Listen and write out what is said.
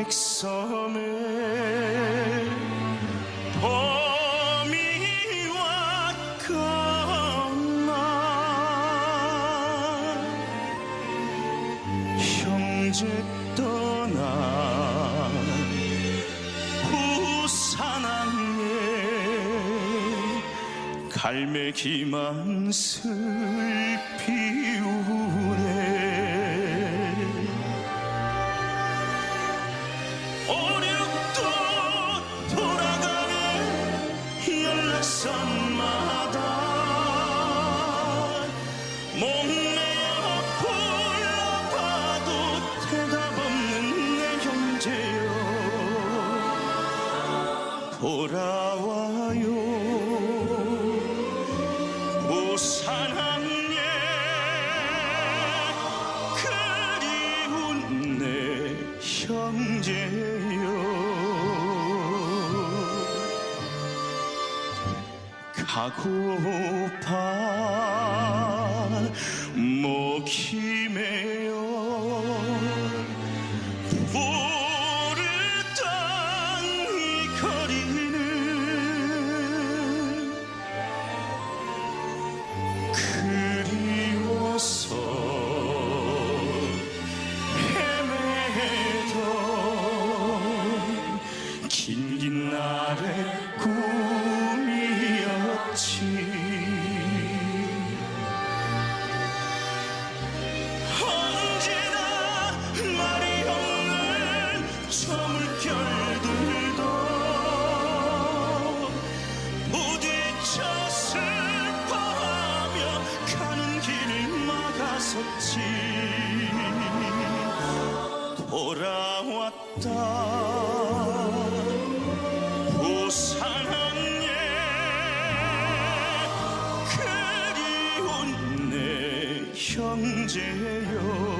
백섬에 봄이 왔건만 형제 떠나 부산항에 갈매기만 슬피 우네. 오륙도 돌아가는 연락선마다 목매어 불러봐도 대답 없는 내 형제여 돌아와요. 부산항에 그리운 내 형제여 가고파 목이 메어 부르던 이 거리는 그리워서 헤매던 긴 날의 꿈이었지. 언제나 말이 없는 저 물결들도 부딪혀 슬퍼하며 가는 길을 막았었지. 돌아왔다 부산항에 그리운 내 형제여